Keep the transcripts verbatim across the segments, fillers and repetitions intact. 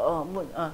어, 문, 어.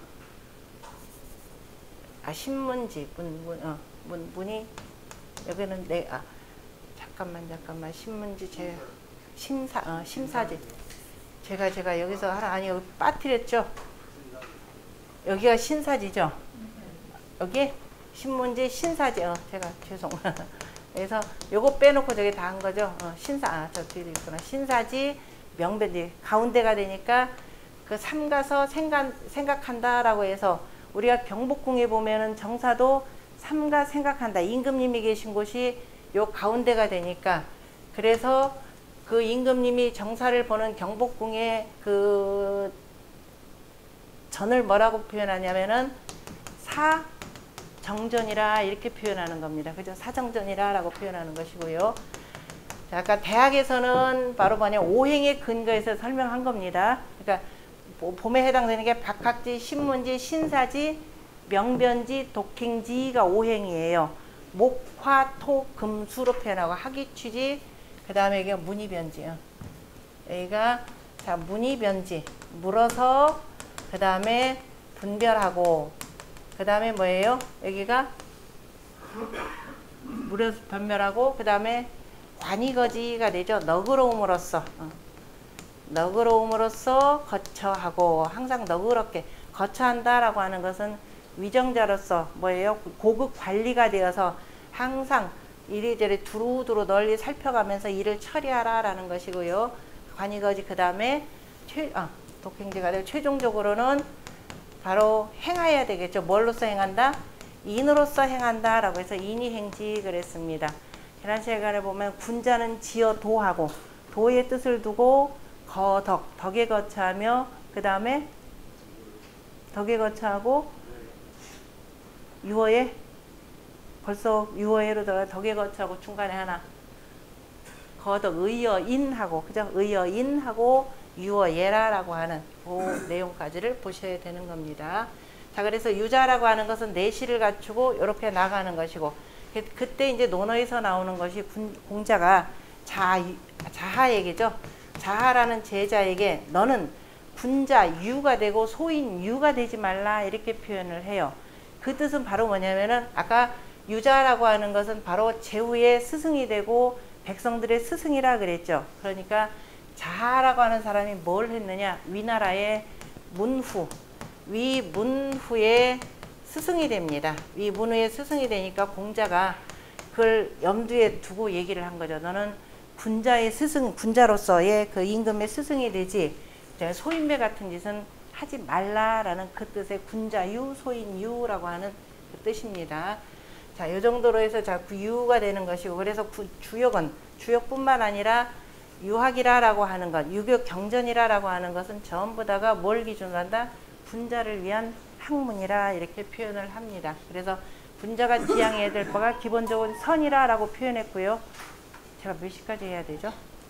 아, 신문지, 문, 문, 어, 문, 문이, 여기는 내, 아, 잠깐만, 잠깐만, 신문지, 제, 심사, 어, 심사지. 제가, 제가 여기서 하나, 아니, 여기 빠뜨렸죠? 여기가 신사지죠? 여기? 신문지, 신사지, 어, 제가, 죄송. 그래서 요거 빼놓고 저기 다 한 거죠? 어, 신사, 아, 저 뒤에 있구나. 신사지, 명변지. 가운데가 되니까 그 삼가서 생각, 생각한다라고 해서 우리가 경복궁에 보면은 정사도 삼가 생각한다. 임금님이 계신 곳이 요 가운데가 되니까 그래서 그 임금님이 정사를 보는 경복궁의 그 전을 뭐라고 표현하냐면은 사정전이라 이렇게 표현하는 겁니다. 그죠? 사정전이라 라고 표현하는 것이고요. 자, 아까 대학에서는 바로 뭐냐 오행의 근거에서 설명한 겁니다. 그러니까 봄에 해당되는 게 박학지, 신문지, 신사지, 명변지, 독행지가 오행이에요. 목, 화, 토, 금, 수로 표현하고 학이취지, 그 다음에 이게 문이변지요. 여기가 자 문이변지, 물어서 그 다음에 분별하고 그 다음에 뭐예요? 여기가 물어서 분별하고 그 다음에 관이거지가 되죠. 너그러움으로써. 어. 너그러움으로써 거처하고 항상 너그럽게 거처한다라고 하는 것은 위정자로서 뭐예요? 고급 관리가 되어서 항상 이리저리 두루두루 널리 살펴가면서 일을 처리하라 라는 것이고요. 관이거지 그 다음에 최, 아, 독행지가 되고 최종적으로는 바로 행해야 되겠죠. 뭘로써 행한다? 인으로서 행한다 라고 해서 인이행지 그랬습니다. 계란시간에 보면 군자는 지어 도하고 도의 뜻을 두고 거덕, 덕에 거처하며 그 다음에 덕에 거처하고 유어에 벌써 유어에로 들어가 덕에 거처하고 중간에 하나 거덕, 의어인하고 그죠? 의어인하고 유어예라라고 하는 그 내용까지를 보셔야 되는 겁니다. 자, 그래서 유자라고 하는 것은 내실을 갖추고 이렇게 나가는 것이고 그때 이제 논어에서 나오는 것이 군, 공자가 자, 자하에게죠. 자하라는 제자에게 너는 군자 유가 되고 소인 유가 되지 말라 이렇게 표현을 해요. 그 뜻은 바로 뭐냐면은 아까 유자라고 하는 것은 바로 제후의 스승이 되고 백성들의 스승이라 그랬죠. 그러니까 자하라고 하는 사람이 뭘 했느냐? 위나라의 문후, 위문후의 스승이 됩니다. 위문후의 스승이 되니까 공자가 그걸 염두에 두고 얘기를 한 거죠. 너는 군자의 스승, 군자로서의 그 임금의 스승이 되지 소인배 같은 짓은 하지 말라라는 그 뜻의 군자유, 소인유라고 하는 그 뜻입니다. 자, 이 정도로 해서 자꾸 유가 되는 것이고 그래서 구, 주역은 주역뿐만 아니라 유학이라라고 하는 것, 유교 경전이라라고 하는 것은 전부 다가 뭘 기준으로 한다? 군자를 위한 학문이라 이렇게 표현을 합니다. 그래서 군자가 지향해야 될 바가 기본적으로 선이라라고 표현했고요. 제가 몇 시까지 해야 되죠?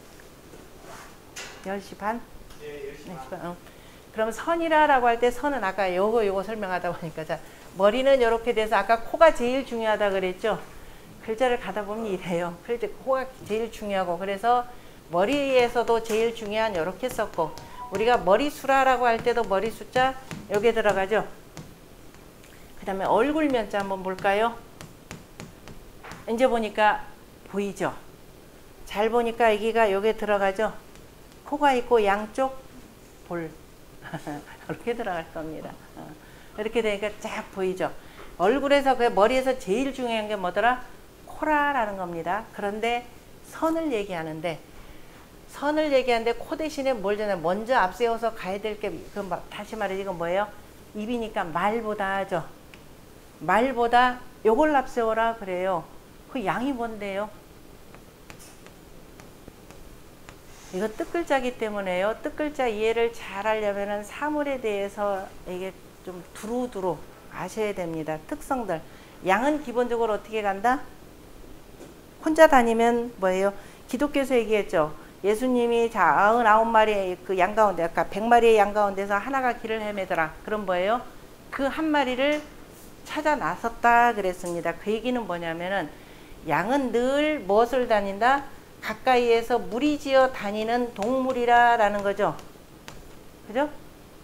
열 시 반? 네, 열 시 반. 어. 그럼 선이라라고 할 때 선은 아까 요거 요거 설명하다 보니까 자 머리는 이렇게 돼서 아까 코가 제일 중요하다 그랬죠? 글자를 가다 보면 이래요. 글자 코가 제일 중요하고 그래서 머리에서도 제일 중요한 이렇게 썼고 우리가 머리수라라고 할 때도 머리 숫자 여기에 들어가죠? 그 다음에 얼굴 면자 한번 볼까요? 이제 보니까 보이죠? 잘 보니까 여기가 여기에 들어가죠? 코가 있고 양쪽 볼 이렇게 들어갈 겁니다. 이렇게 되니까 쫙 보이죠? 얼굴에서 그 머리에서 제일 중요한 게 뭐더라? 코라라는 겁니다. 그런데 선을 얘기하는데 선을 얘기하는데 코 대신에 뭘 전해 먼저 앞세워서 가야 될 게 그 다시 말해 이건 뭐예요? 입이니까 말보다 하죠. 말보다 요걸 앞세워라 그래요. 그 양이 뭔데요? 이거 뜻글자기 때문에요. 뜻글자 이해를 잘 하려면은 사물에 대해서 이게 좀 두루두루 아셔야 됩니다. 특성들. 양은 기본적으로 어떻게 간다? 혼자 다니면 뭐예요? 기독교에서 얘기했죠. 예수님이 자 아흔아홉 마리의 그 양 가운데 아까 백 마리의 양 가운데서 하나가 길을 헤매더라. 그럼 뭐예요? 그 한 마리를 찾아 나섰다 그랬습니다. 그 얘기는 뭐냐면은 양은 늘 무엇을 다닌다? 가까이에서 무리지어 다니는 동물이라 라는 거죠. 그죠?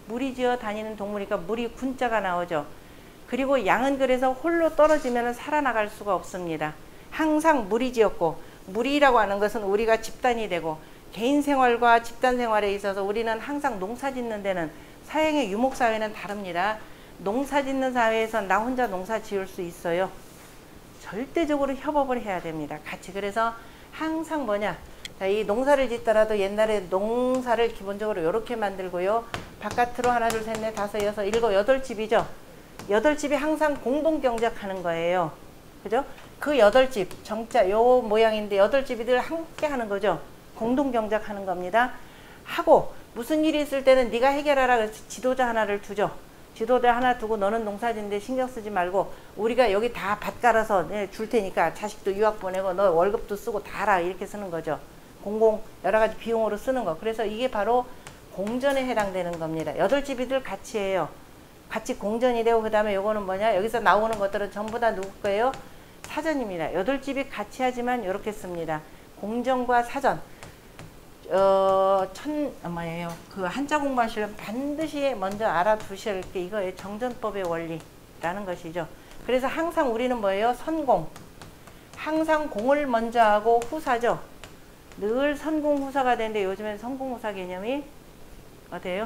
무리지어 다니는 동물이니까 무리 군자가 나오죠. 그리고 양은 그래서 홀로 떨어지면 살아나갈 수가 없습니다. 항상 무리지었고, 무리라고 하는 것은 우리가 집단이 되고 개인 생활과 집단 생활에 있어서 우리는 항상 농사 짓는 데는 사행의 유목사회는 다릅니다. 농사 짓는 사회에서 나 혼자 농사 지을 수 있어요? 절대적으로 협업을 해야 됩니다. 같이. 그래서 항상 뭐냐, 자, 이 농사를 짓더라도 옛날에 농사를 기본적으로 이렇게 만들고요. 바깥으로 하나 둘 셋 넷 다섯 여섯 일곱 여덟 집이죠. 여덟 집이 항상 공동 경작하는 거예요. 그죠? 그 여덟 집 정자 요 모양인데 여덟 집이 늘 함께 하는 거죠. 공동 경작하는 겁니다. 하고 무슨 일이 있을 때는 네가 해결하라 그래서 지도자 하나를 두죠. 지도자 하나 두고 너는 농사 짓는데 신경 쓰지 말고 우리가 여기 다 밭 갈아서 줄 테니까 자식도 유학 보내고 너 월급도 쓰고 다 알아. 이렇게 쓰는 거죠. 공공 여러 가지 비용으로 쓰는 거. 그래서 이게 바로 공전에 해당되는 겁니다. 여덟 집이들 같이 해요. 같이 공전이 되고, 그 다음에 요거는 뭐냐, 여기서 나오는 것들은 전부 다 누구 거예요? 사전입니다. 여덟 집이 같이 하지만 이렇게 씁니다. 공전과 사전. 어, 천, 어, 뭐예요? 그 한자 공부하시려면 반드시 먼저 알아두실 게 이거예요. 정전법의 원리라는 것이죠. 그래서 항상 우리는 뭐예요? 선공. 항상 공을 먼저 하고 후사죠. 늘 선공후사가 되는데 요즘엔 선공후사 개념이 어때요?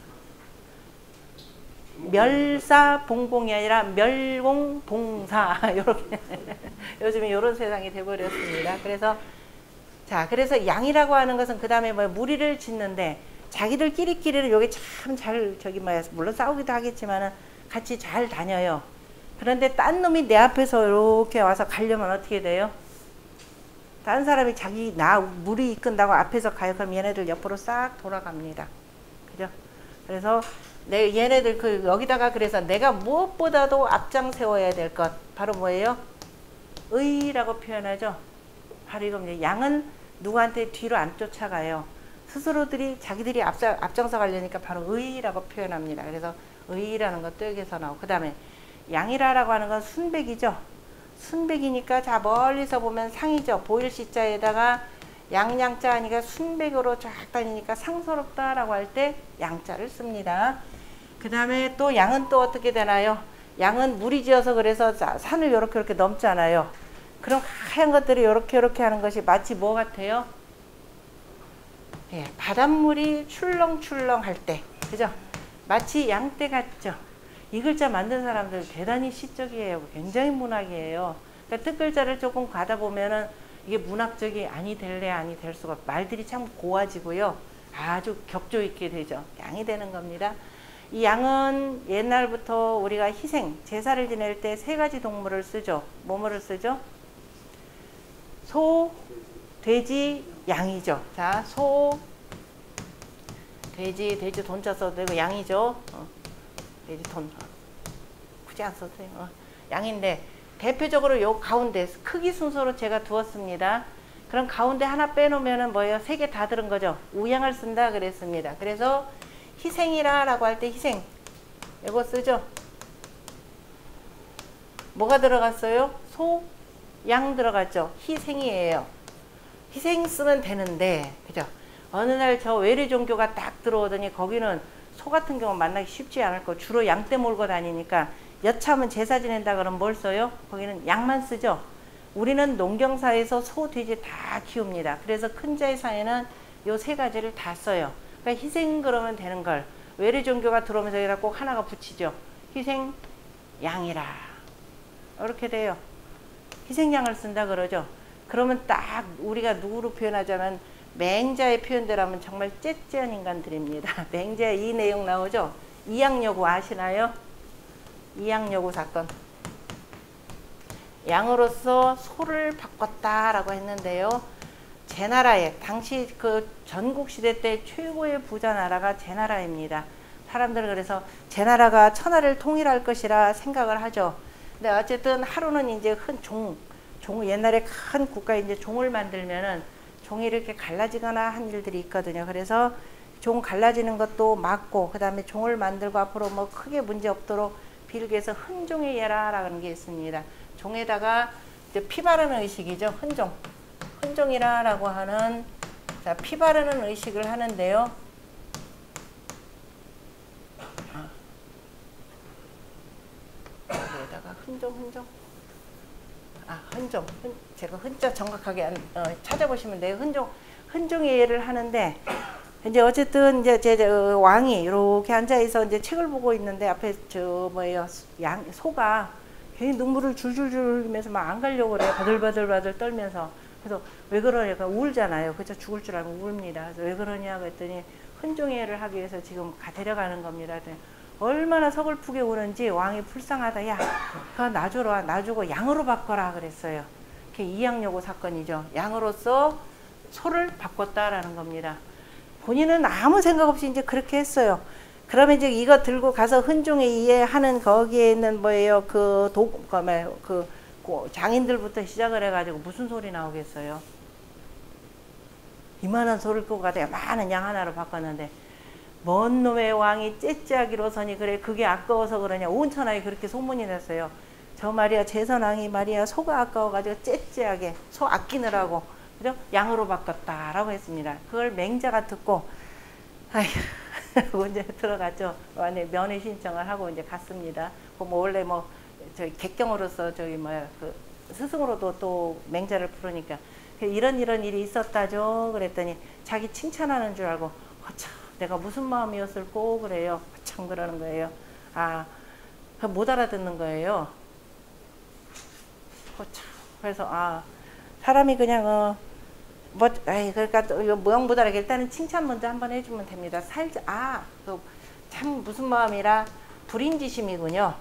멸사봉공이 아니라 멸공봉사 이렇게 요즘에 이런 세상이 돼버렸습니다. 그래서 자, 그래서 양이라고 하는 것은 그 다음에 뭐 무리를 짓는데 자기들끼리끼리는 여기 참 잘 저기 뭐야 물론 싸우기도 하겠지만은 같이 잘 다녀요. 그런데 딴 놈이 내 앞에서 이렇게 와서 가려면 어떻게 돼요? 다른 사람이 자기 나 무리 이끈다고 앞에서 가요. 그럼 얘네들 옆으로 싹 돌아갑니다. 그죠? 그래서 내 얘네들 그 여기다가 그래서 내가 무엇보다도 앞장 세워야 될 것 바로 뭐예요? 의라고 표현하죠. 바로 이겁니다. 양은 누구한테 뒤로 안 쫓아가요. 스스로들이 자기들이 앞서, 앞장서 가려니까 바로 의라고 표현합니다. 그래서 의라는 것도 여기서 나오고, 그 다음에 양이라라고 하는 건 순백이죠. 순백이니까 자 멀리서 보면 상이죠. 보일 시자에다가 양양자 하니까 순백으로 쫙 다니니까 상스럽다라고 할 때 양자를 씁니다. 그 다음에 또 양은 또 어떻게 되나요? 양은 무리지어서 그래서 산을 이렇게 이렇게 넘잖아요. 그럼 하얀 것들이 이렇게 이렇게 하는 것이 마치 뭐 같아요? 예, 바닷물이 출렁출렁 할 때, 그죠? 마치 양떼 같죠? 이 글자 만든 사람들 대단히 시적이에요. 굉장히 문학이에요. 그러니까 뜻글자를 조금 가다 보면은 이게 문학적이 아니 될래 아니 될 수가, 말들이 참 고와지고요. 아주 격조 있게 되죠. 양이 되는 겁니다. 이 양은 옛날부터 우리가 희생, 제사를 지낼 때 세 가지 동물을 쓰죠. 뭐뭐를 쓰죠? 소, 돼지, 양이죠. 자, 소, 돼지, 돼지 돈자 써도 되고 양이죠. 어. 돼지 돈 굳이 안 써도 돼요. 어. 양인데 대표적으로 요 가운데 크기 순서로 제가 두었습니다. 그럼 가운데 하나 빼놓으면 뭐예요? 세 개 다 들은 거죠. 우양을 쓴다 그랬습니다. 그래서 희생이라 라고 할 때 희생 이거 쓰죠. 뭐가 들어갔어요? 소, 양 들어갔죠. 희생이에요. 희생 쓰면 되는데, 그죠? 어느 날 저 외래 종교가 딱 들어오더니 거기는 소 같은 경우 만나기 쉽지 않을 거. 주로 양떼 몰고 다니니까 여차하면 제사 지낸다 그러면 뭘 써요? 거기는 양만 쓰죠. 우리는 농경사에서 소, 돼지 다 키웁니다. 그래서 큰 제사에는 요 세 가지를 다 써요. 그러니까 희생 그러면 되는 걸 외래 종교가 들어오면서 여기다 꼭 하나가 붙이죠. 희생 양이라 이렇게 돼요. 희생양을 쓴다 그러죠. 그러면 딱 우리가 누구로 표현하자면 맹자의 표현대로 하면 정말 째째한 인간들입니다. 맹자의 이 내용 나오죠. 이양여구 아시나요? 이양여구 사건. 양으로서 소를 바꿨다라고 했는데요. 제나라에 당시 그 전국시대 때 최고의 부자 나라가 제나라입니다. 사람들은 그래서 제나라가 천하를 통일할 것이라 생각을 하죠. 근데 어쨌든 하루는 이제 큰 종, 종 옛날에 큰 국가에 이제 종을 만들면은 종이 이렇게 갈라지거나 한 일들이 있거든요. 그래서 종 갈라지는 것도 막고, 그 다음에 종을 만들고 앞으로 뭐 크게 문제 없도록 빌게해서 흔종의 예라라는 게 있습니다. 종에다가 이제 피 바르는 의식이죠. 흔종. 흔종이라라고 하는, 자, 피 바르는 의식을 하는데요. 흔종, 흔종. 아, 흔종. 흔, 제가 흔자 정확하게 안, 어, 찾아보시면 돼요. 흔종, 흔종의 예를 하는데, 이제 어쨌든 이제 제, 제 어, 왕이 이렇게 앉아 있어 이제 책을 보고 있는데 앞에 저 뭐예요 양 소가 괜히 눈물을 줄줄줄 흘리면서 막 안 가려고 그래요. 바들바들바들 떨면서. 그래서 왜 그러냐니까 울잖아요. 그죠? 죽을 줄 알고 울입니다. 그래서 왜 그러냐 그랬더니 흔종회를 하기 위해서 지금 가 데려가는 겁니다. 얼마나 서글프게 우는지 왕이 불쌍하다. 야, 그거 놔줘라. 놔주고 양으로 바꿔라 그랬어요. 그게 이양여고 사건이죠. 양으로서 소를 바꿨다라는 겁니다. 본인은 아무 생각 없이 이제 그렇게 했어요. 그러면 이제 이거 들고 가서 흔종에 이해하는 거기에 있는 뭐예요? 그 도, 그, 그, 그 장인들부터 시작을 해가지고 무슨 소리 나오겠어요? 이만한 소를 끌고 가다가 많은 양 하나로 바꿨는데 먼 놈의 왕이 째째하기로서니 그래 그게 아까워서 그러냐 온 천하에 그렇게 소문이 났어요. 저 말이야 제선왕이 말이야 소가 아까워가지고 째째하게 소 아끼느라고 그죠? 양으로 바꿨다라고 했습니다. 그걸 맹자가 듣고 아휴 이제 들어갔죠. 안에 면회 신청을 하고 이제 갔습니다. 뭐 원래 뭐 저기 객경으로서 저기 뭐야 그 스승으로도 또 맹자를 부르니까 이런 이런 일이 있었다죠. 그랬더니 자기 칭찬하는 줄 알고 어참 내가 무슨 마음이었을꼬 그래요. 참 그러는 거예요. 아, 못 알아듣는 거예요. 어참 그래서 아 사람이 그냥 어 뭐, 아이, 그러니까 또 이거 무형부다라게 일단은 칭찬 먼저 한번 해주면 됩니다. 살자, 아, 그 참 무슨 마음이라 불인지심이군요.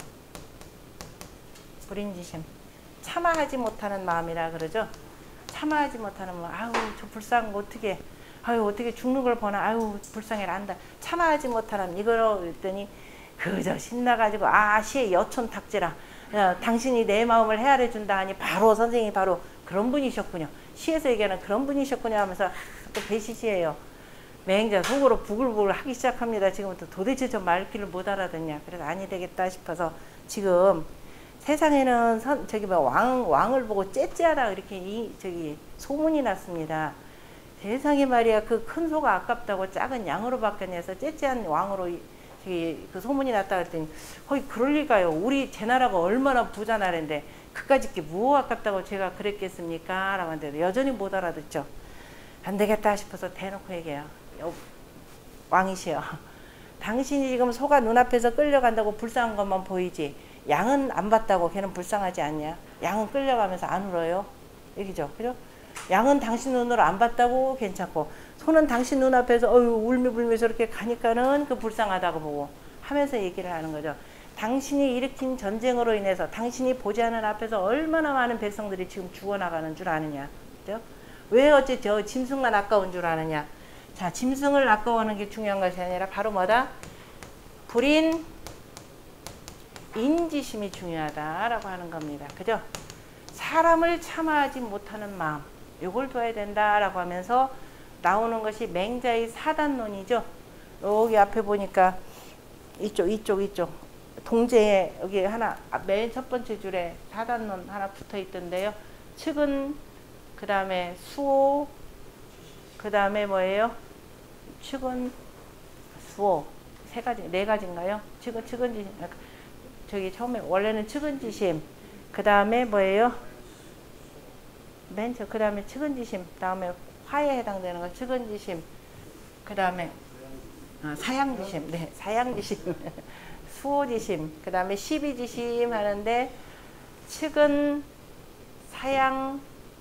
불인지심. 참아하지 못하는 마음이라 그러죠. 참아하지 못하는 마음. 아유, 저 불쌍한 거 어떻게, 아유, 어떻게 죽는 걸 보나, 아유, 불쌍해라 한다. 참아하지 못하는 이거로 그랬더니 그저 신나가지고, 아, 시의 여촌 탁지라. 야, 당신이 내 마음을 헤아려 준다 하니 바로 선생님이 바로 그런 분이셨군요. 시에서 얘기하는 그런 분이셨군요 하면서 또 배시시해요. 맹자 속으로 부글부글 하기 시작합니다. 지금부터 도대체 저 말귀를 못 알아듣냐. 그래서 아니 되겠다 싶어서 지금 세상에는 선, 저기 뭐 왕, 왕을 보고 째째하다 이렇게 이, 저기 소문이 났습니다. 세상에 말이야 그 큰 소가 아깝다고 작은 양으로 바뀌어내서 째째한 왕으로 저기 그 소문이 났다 그랬더니 거의 그럴 리가요. 우리 제 나라가 얼마나 부자 나라인데 그까짓 게 뭐 아깝다고 제가 그랬겠습니까? 라고 하는데 여전히 못 알아듣죠. 안 되겠다 싶어서 대놓고 얘기해요. 왕이시여. 당신이 지금 소가 눈앞에서 끌려간다고 불쌍한 것만 보이지 양은 안 봤다고 걔는 불쌍하지 않냐? 양은 끌려가면서 안 울어요. 얘기죠. 그죠? 양은 당신 눈으로 안 봤다고 괜찮고 소는 당신 눈앞에서 어휴 울며불며 저렇게 가니까는 그 불쌍하다고 보고 하면서 얘기를 하는 거죠. 당신이 일으킨 전쟁으로 인해서 당신이 보지 않은 앞에서 얼마나 많은 백성들이 지금 죽어나가는 줄 아느냐. 그죠? 왜 어째 저 짐승만 아까운 줄 아느냐. 자, 짐승을 아까워하는 게 중요한 것이 아니라 바로 뭐다? 불인 인지심이 중요하다라고 하는 겁니다. 그죠? 사람을 참아하지 못하는 마음. 요걸 둬야 된다라고 하면서 나오는 것이 맹자의 사단론이죠. 여기 앞에 보니까 이쪽, 이쪽, 이쪽. 동제에 여기 하나 맨 첫 번째 줄에 사단론 하나 붙어 있던데요. 측은 그 다음에 수호 그 다음에 뭐예요? 측은 수호 세 가지 네 가지인가요? 측은 측은지심 저기 처음에 원래는 측은지심 그 다음에 뭐예요? 맨 저 그 다음에 측은지심 다음에 화에 해당되는 거 측은지심 그 다음에 아, 사양지심 네 사양지심 수호지심, 그 다음에 시비지심 하는데 측은, 사양,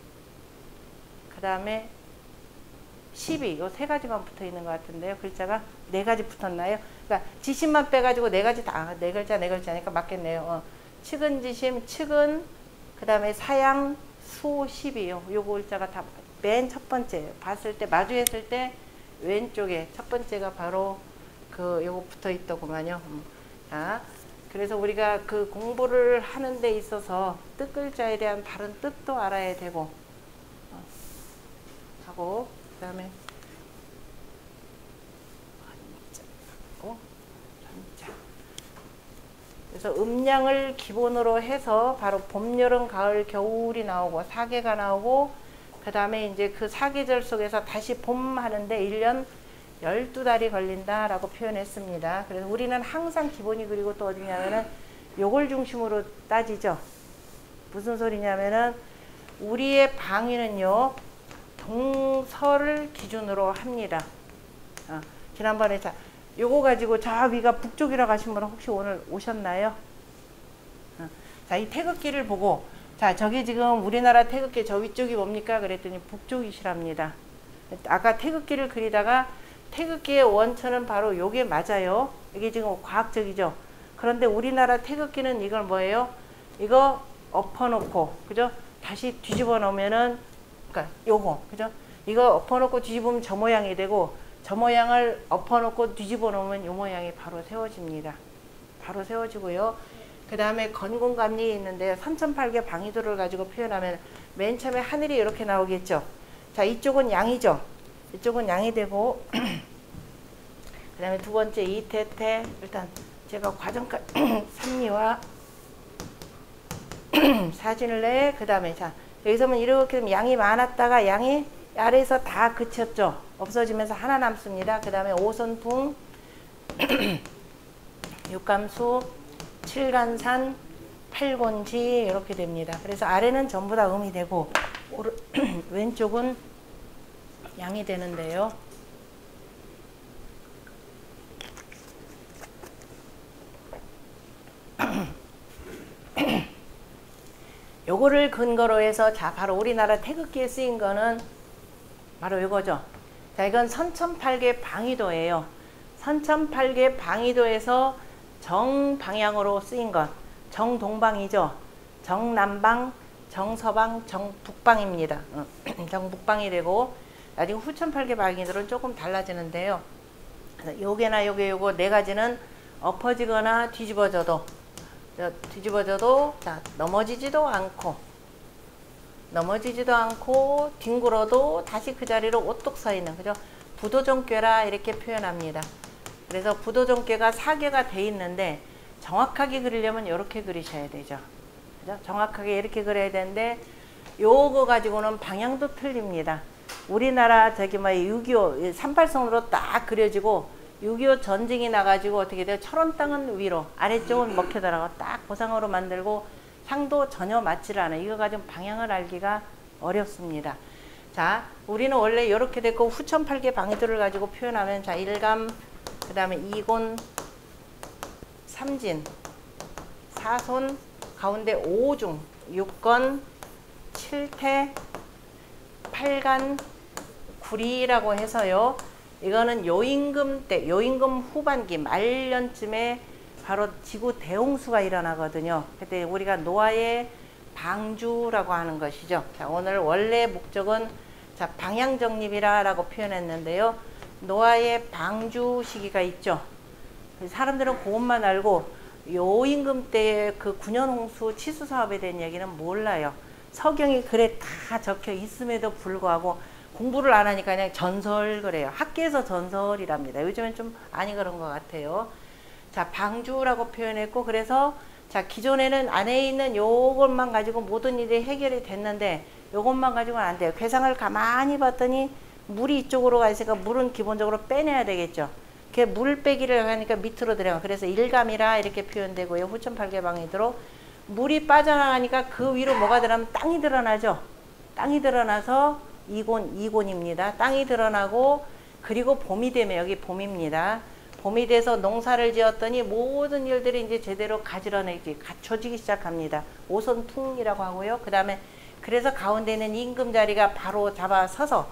그 다음에 시비 요 세 가지만 붙어 있는 것 같은데요. 글자가 네 가지 붙었나요? 그러니까 지심만 빼가지고 네 가지 다 네 글자 네 글자니까 맞겠네요. 어. 측은지심, 측은, 그 다음에 사양, 수호, 시비 요, 요 글자가 다 맨 첫 번째 봤을 때 마주했을 때 왼쪽에 첫 번째가 바로 그 요거 붙어 있더구만요. 음. 자, 그래서 우리가 그 공부를 하는 데 있어서 뜻글자에 대한 다른 뜻도 알아야 되고 어, 하고 그 다음에 그래서 음량을 기본으로 해서 바로 봄, 여름, 가을, 겨울이 나오고 사계가 나오고 그 다음에 이제 그 사계절 속에서 다시 봄 하는데 일 년 열두 달이 걸린다 라고 표현했습니다. 그래서 우리는 항상 기본이 그리고 또 어디냐면은 요걸 중심으로 따지죠. 무슨 소리냐면은 우리의 방위는요 동서를 기준으로 합니다. 어, 지난번에 자 요거 가지고 저 위가 북쪽이라고 하신 분은 혹시 오늘 오셨나요? 어, 자, 이 태극기를 보고 자 저기 지금 우리나라 태극기 저 위쪽이 뭡니까? 그랬더니 북쪽이시랍니다. 아까 태극기를 그리다가 태극기의 원천은 바로 요게 맞아요. 이게 지금 과학적이죠. 그런데 우리나라 태극기는 이걸 뭐예요? 이거 엎어놓고 그죠? 다시 뒤집어 놓으면은 그러니까 요거 그죠? 이거 엎어놓고 뒤집으면 저 모양이 되고 저 모양을 엎어놓고 뒤집어 놓으면 요 모양이 바로 세워집니다. 바로 세워지고요. 그 다음에 건곤감리 있는데 삼천팔 개 방위도를 가지고 표현하면 맨 처음에 하늘이 이렇게 나오겠죠. 자, 이쪽은 양이죠. 이쪽은 양이 되고 그 다음에 두 번째 이태태 일단 제가 과정까지 삼리와 사진을 내. 그 다음에 자 여기서 보면 이렇게 되면 양이 많았다가 양이 아래에서 다 그쳤죠. 없어지면서 하나 남습니다. 그 다음에 오선풍 육감수 칠간산 팔곤지 이렇게 됩니다. 그래서 아래는 전부 다 음이 되고 오른, 왼쪽은 양이 되는데요. 요거를 근거로 해서 자 바로 우리나라 태극기에 쓰인 거는 바로 이거죠. 자 이건 선천팔 개 방위도예요. 선천팔 개 방위도에서 정방향으로 쓰인 것. 정동방이죠. 정남방, 정서방, 정북방입니다. 정북방이 되고 나중에 후천팔 개 방위도는 조금 달라지는데요. 요게나 요게 요거 네 가지는 엎어지거나 뒤집어져도 뒤집어져도 자, 넘어지지도 않고 넘어지지도 않고 뒹굴어도 다시 그 자리로 오뚝 서 있는 그죠? 부도종괴라 이렇게 표현합니다. 그래서 부도종괴가 네 개가 돼 있는데 정확하게 그리려면 이렇게 그리셔야 되죠. 그죠? 정확하게 이렇게 그려야 되는데 요거 가지고는 방향도 틀립니다. 우리나라 저기 뭐 육이오 삼팔선으로 딱 그려지고 육이오 전쟁이 나가지고 어떻게 돼요? 철원 땅은 위로 아래쪽은 먹혀들어가고 딱 보상으로 만들고 향도 전혀 맞지를 않아요. 이거 가지고 방향을 알기가 어렵습니다. 자, 우리는 원래 이렇게 됐고 후천팔 개 방위도를 가지고 표현하면 자 일감, 그 다음에 이곤, 삼진, 사손, 가운데 오중, 육건, 칠태, 팔간, 구리라고 해서요. 이거는 요임금 때, 요임금 후반기 말년쯤에 바로 지구 대홍수가 일어나거든요. 그때 우리가 노아의 방주라고 하는 것이죠. 자, 오늘 원래 목적은 자 방향정립이라고 표현했는데요. 노아의 방주 시기가 있죠. 사람들은 그것만 알고 요임금 때의 그 구 년 홍수 치수 사업에 대한 얘기는 몰라요. 서경이 글에 다 적혀 있음에도 불구하고 공부를 안 하니까 그냥 전설 그래요. 학계에서 전설이랍니다. 요즘엔 좀 아니 그런 것 같아요. 자, 방주라고 표현했고 그래서 자 기존에는 안에 있는 요것만 가지고 모든 일이 해결이 됐는데 요것만 가지고는 안 돼요. 괴상을 가만히 봤더니 물이 이쪽으로 가 있으니까 물은 기본적으로 빼내야 되겠죠. 그게 물 빼기를 하니까 밑으로 들어가. 그래서 일감이라 이렇게 표현되고요. 후천팔 개 방위도로 물이 빠져나가니까 그 위로 뭐가 들어가면 땅이 드러나죠. 땅이 드러나서 이곤, 이곤입니다. 땅이 드러나고 그리고 봄이 되면 여기 봄입니다. 봄이 돼서 농사를 지었더니 모든 일들이 이제 제대로 가지런하게 갖춰지기 시작합니다. 오선풍이라고 하고요. 그 다음에 그래서 가운데 있는 임금 자리가 바로 잡아 서서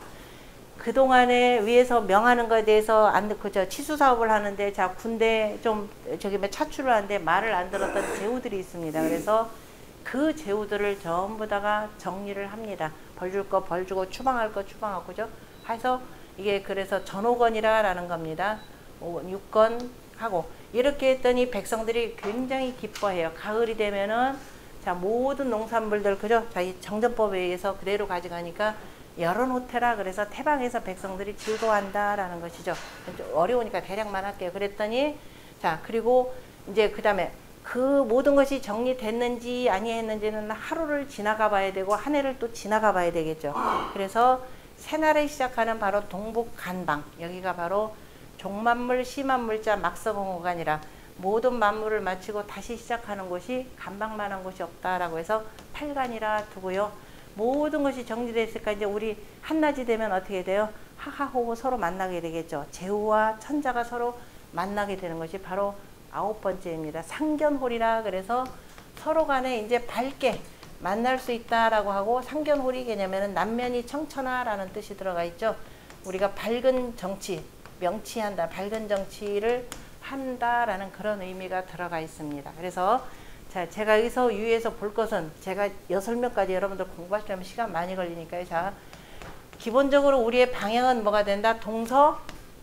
그동안에 위에서 명하는 것에 대해서 안 듣고 저 치수 사업을 하는데 자 군대 좀 저기 뭐 차출을 하는데 말을 안 들었던 제후들이 있습니다. 그래서 그 제후들을 전부 다가 정리를 합니다. 벌 줄 거 벌 주고 추방할 거 추방하고죠. 해서 이게 그래서 전오건이라는 겁니다. 육 건 하고 이렇게 했더니 백성들이 굉장히 기뻐해요. 가을이 되면은 자 모든 농산물들 그죠? 자 이 정전법에 의해서 그대로 가져가니까 열어놓테라 그래서 태방에서 백성들이 즐거워한다라는 것이죠. 좀 어려우니까 대략만 할게요. 그랬더니 자 그리고 이제 그 다음에 그 모든 것이 정리됐는지 아니했는지는 하루를 지나가 봐야 되고 한 해를 또 지나가 봐야 되겠죠. 그래서 새날에 시작하는 바로 동북간방 여기가 바로 종만물, 심한물자, 막서공호가 아니라 모든 만물을 마치고 다시 시작하는 곳이 간방만한 곳이 없다라고 해서 팔간이라 두고요. 모든 것이 정리됐으니까 이제 우리 한낮이 되면 어떻게 돼요? 하하호호 서로 만나게 되겠죠. 제후와 천자가 서로 만나게 되는 것이 바로 아홉 번째입니다. 상견홀이라 그래서 서로 간에 이제 밝게 만날 수 있다라고 하고, 상견홀이 개념에는 남면이 청천하라는 뜻이 들어가 있죠. 우리가 밝은 정치, 명치한다, 밝은 정치를 한다라는 그런 의미가 들어가 있습니다. 그래서 자, 제가 여기서 유의해서 볼 것은, 제가 여섯 명까지 여러분들 공부하시려면 시간 많이 걸리니까요. 자, 기본적으로 우리의 방향은 뭐가 된다? 동서,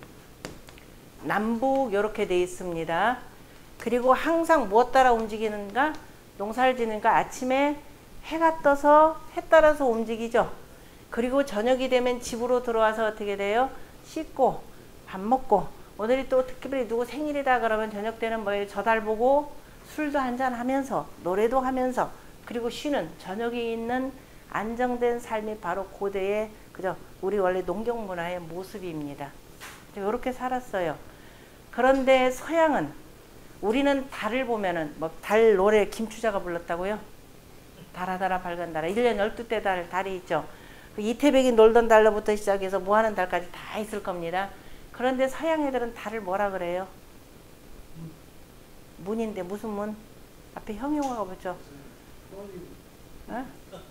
남북 이렇게 돼 있습니다. 그리고 항상 무엇 따라 움직이는가? 농사를 지는가? 아침에 해가 떠서 해 따라서 움직이죠. 그리고 저녁이 되면 집으로 들어와서 어떻게 돼요? 씻고 밥 먹고, 오늘이 또 특별히 누구 생일이다 그러면 저녁 때는 뭐예요? 저달 보고 술도 한잔 하면서 노래도 하면서, 그리고 쉬는, 저녁이 있는 안정된 삶이 바로 고대의, 그죠? 우리 원래 농경 문화의 모습입니다. 이렇게 살았어요. 그런데 서양은, 우리는 달을 보면은 뭐 달 노래 김추자가 불렀다고요? 달아달아 밝은 달아, 일 년 열두 대 달, 달이 있죠. 이태백이 놀던 달로부터 시작해서 뭐하는 달까지 다 있을 겁니다. 그런데 서양 애들은 달을 뭐라 그래요? 문인데 무슨 문? 앞에 형용어가 뭐죠? 어?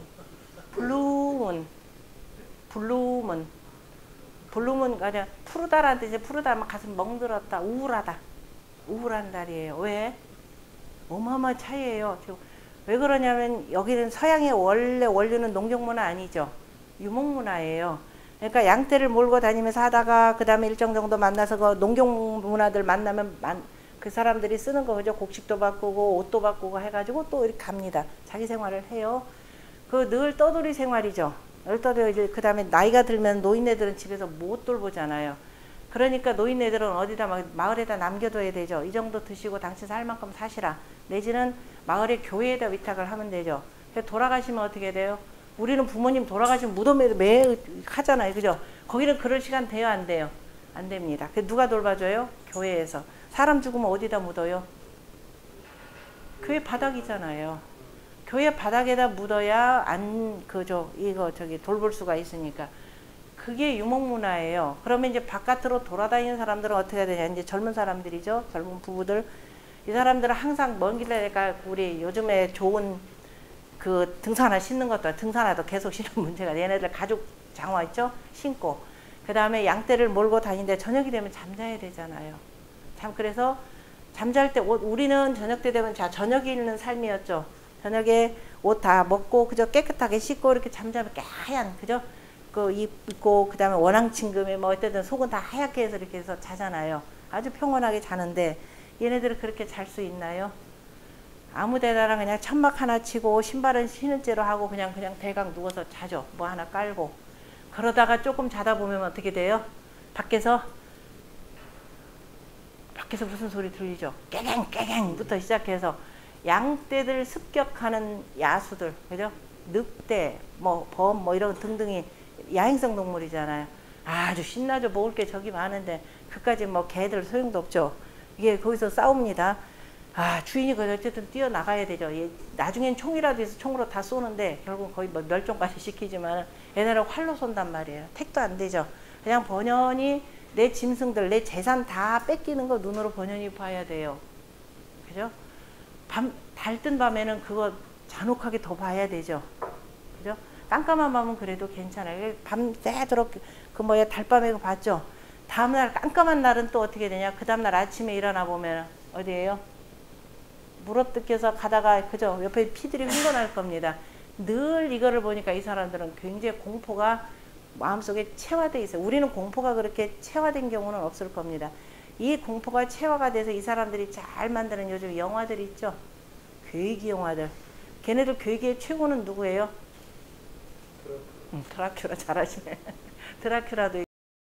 블루문. 블루문. 블루문, 아니야, 푸르다라는 뜻이, 푸르다 하면 가슴 멍들었다, 우울하다. 우울한 달이에요. 왜? 어마어마한 차이예요. 지금 왜 그러냐면 여기는 서양의 원래 원료는 농경문화 아니죠. 유목문화예요. 그러니까 양떼를 몰고 다니면서 하다가 그 다음에 일정 정도 만나서 그 농경문화들 만나면 만, 그 사람들이 쓰는 거, 그죠? 곡식도 바꾸고 옷도 바꾸고 해가지고 또 이렇게 갑니다. 자기 생활을 해요. 그 늘 떠돌이 생활이죠. 늘 떠돌이, 이제 그 다음에 나이가 들면 노인네들은 집에서 못 돌보잖아요. 그러니까 노인네들은 어디다 막 마을에다 남겨둬야 되죠. 이 정도 드시고 당신 살 만큼 사시라. 내지는 마을의 교회에다 위탁을 하면 되죠. 돌아가시면 어떻게 돼요? 우리는 부모님 돌아가시면 무덤에도 매 하잖아요. 그죠? 거기는 그럴 시간 돼요? 안 돼요? 안 됩니다. 누가 돌봐줘요? 교회에서. 사람 죽으면 어디다 묻어요? 교회 바닥이잖아요. 교회 바닥에다 묻어야 안, 그죠? 이거 저기 돌볼 수가 있으니까. 그게 유목문화예요. 그러면 이제 바깥으로 돌아다니는 사람들은 어떻게 해야 되냐? 이제 젊은 사람들이죠. 젊은 부부들. 이 사람들은 항상 먼 길에, 그러니까 우리 요즘에 좋은 그 등산화 신는 것도, 등산화도 계속 신는 문제가, 얘네들 가죽 장화 있죠? 신고. 그 다음에 양떼를 몰고 다니는데 저녁이 되면 잠자야 되잖아요. 참, 그래서 잠잘 때 옷, 우리는 저녁 때 되면 자, 저녁이 있는 삶이었죠. 저녁에 옷 다 먹고, 그저 깨끗하게 씻고 이렇게 잠자면 하얀, 그죠? 그 입고, 그 다음에 원앙침금에 뭐 어쨌든 속은 다 하얗게 해서 이렇게 해서 자잖아요. 아주 평온하게 자는데 얘네들은 그렇게 잘 수 있나요? 아무 데다가 그냥 천막 하나 치고 신발은 신은 채로 하고 그냥 그냥 대강 누워서 자죠. 뭐 하나 깔고. 그러다가 조금 자다 보면 어떻게 돼요? 밖에서 밖에서 무슨 소리 들리죠? 깨갱 깨갱부터 시작해서 양떼들 습격하는 야수들, 그죠? 늑대, 뭐 범, 뭐 이런 등등이 야행성 동물이잖아요. 아주 신나죠. 먹을 게 저기 많은데 그까지 뭐 개들 소용도 없죠. 이게 거기서 싸웁니다. 아, 주인이 그 어쨌든 뛰어나가야 되죠. 예, 나중엔 총이라도 있어 총으로 다 쏘는데 결국 거의 뭐 멸종까지 시키지만 얘네를 활로 쏜단 말이에요. 택도 안 되죠. 그냥 번연히 내 짐승들, 내 재산 다 뺏기는 거 눈으로 번연히 봐야 돼요. 그죠? 밤, 달뜬 밤에는 그거 잔혹하게 더 봐야 되죠. 그죠? 깜깜한 밤은 그래도 괜찮아요. 밤새도록 그 뭐야 달밤에 그 봤죠. 다음날 깜깜한 날은 또 어떻게 되냐? 그 다음날 아침에 일어나 보면 어디에요? 물어뜯겨서 가다가 그죠? 옆에 피들이 흘러날 겁니다. 늘 이거를 보니까 이 사람들은 굉장히 공포가 마음속에 체화되어 있어요. 우리는 공포가 그렇게 체화된 경우는 없을 겁니다. 이 공포가 체화가 돼서 이 사람들이 잘 만드는 요즘 영화들 있죠? 괴기 영화들. 걔네들 괴기의 최고는 누구예요? 응, 드라큘라 잘하시네. 드라큘라도